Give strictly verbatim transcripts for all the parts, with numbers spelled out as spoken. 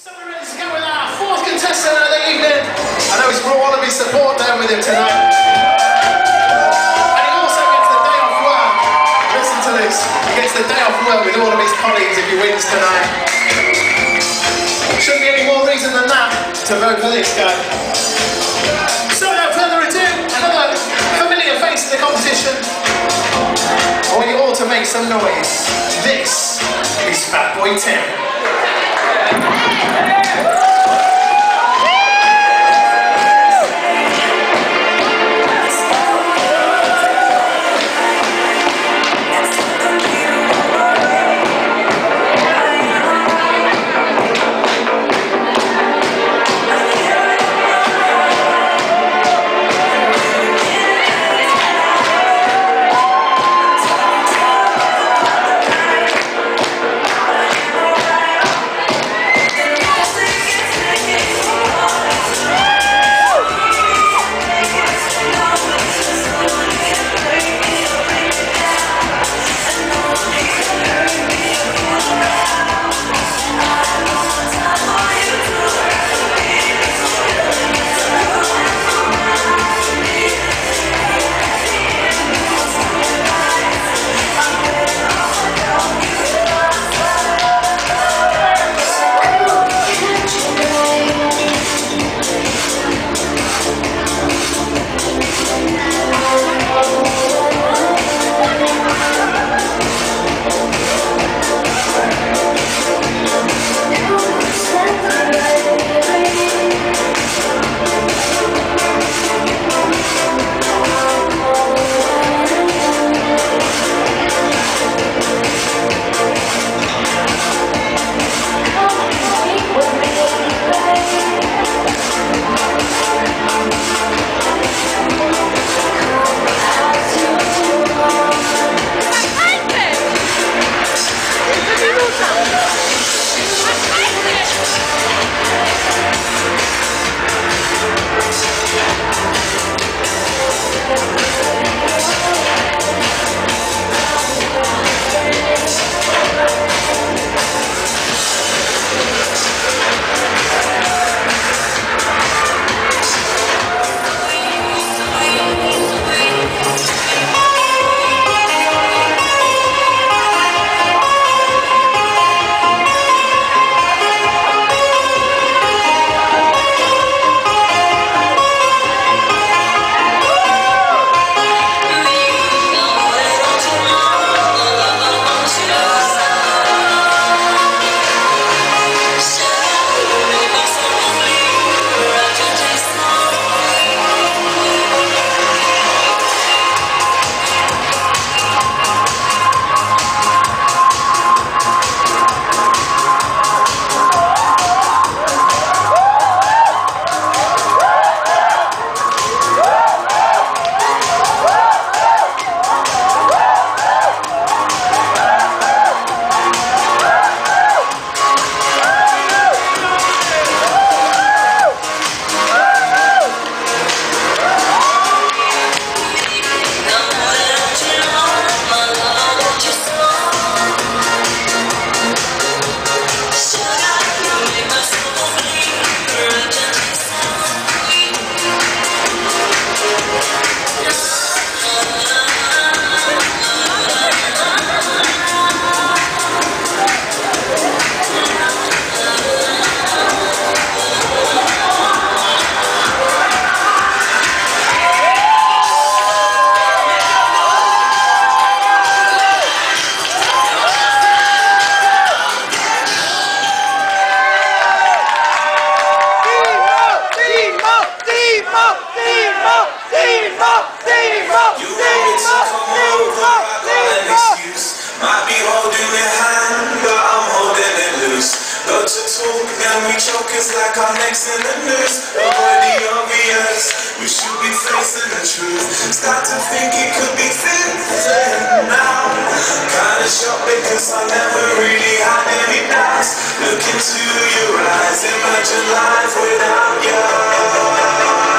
So we're ready to go with our fourth contestant of the evening. I know he's brought all of his support down with him tonight. And he also gets the day off work. Listen to this. He gets the day off work with all of his colleagues if he wins tonight. Shouldn't be any more reason than that to vote for this guy. So without further ado, another familiar face in the competition. I want you all to make some noise. This is Fat Boy Tim. Like our necks in the news, avoid the obvious. We should be facing the truth. Start to think it could be fitting now. Kinda shocked because I never really had any doubts. Look into your eyes, imagine life without you.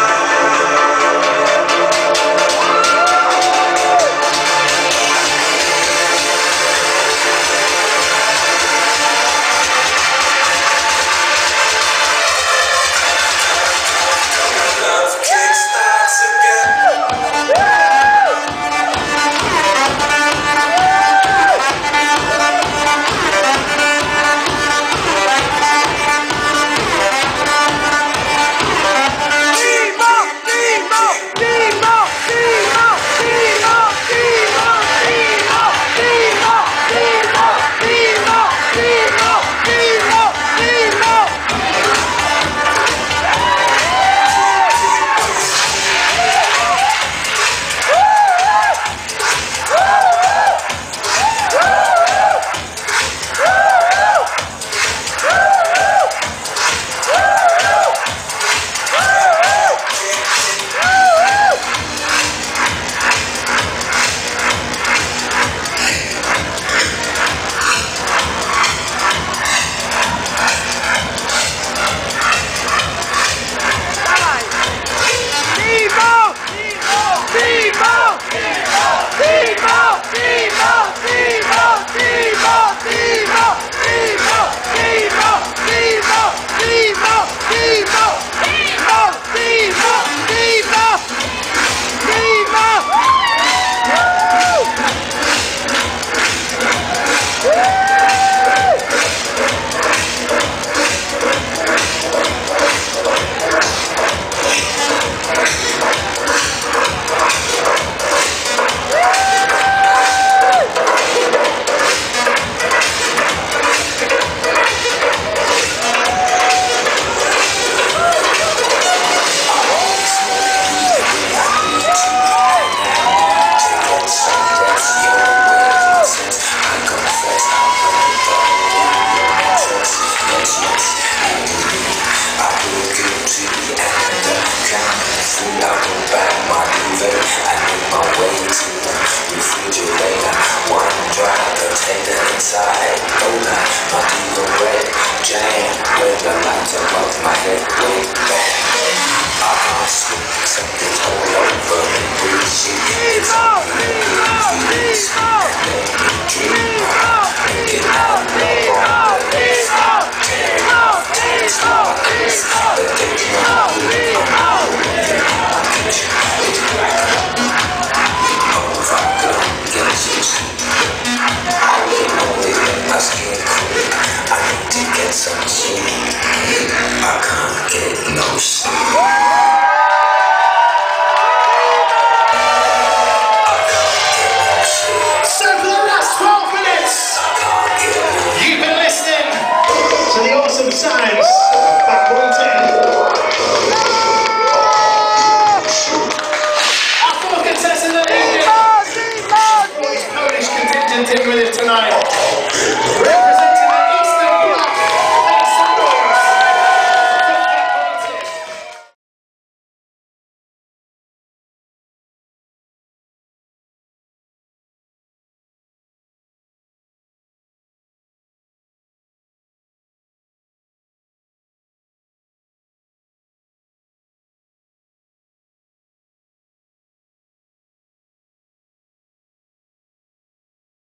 my way to the refrigerator. One dry potato inside. Cola, my diva red jam. With the lights above my head. Wait, man. Ah, something's all over me. Breezy. It's on me.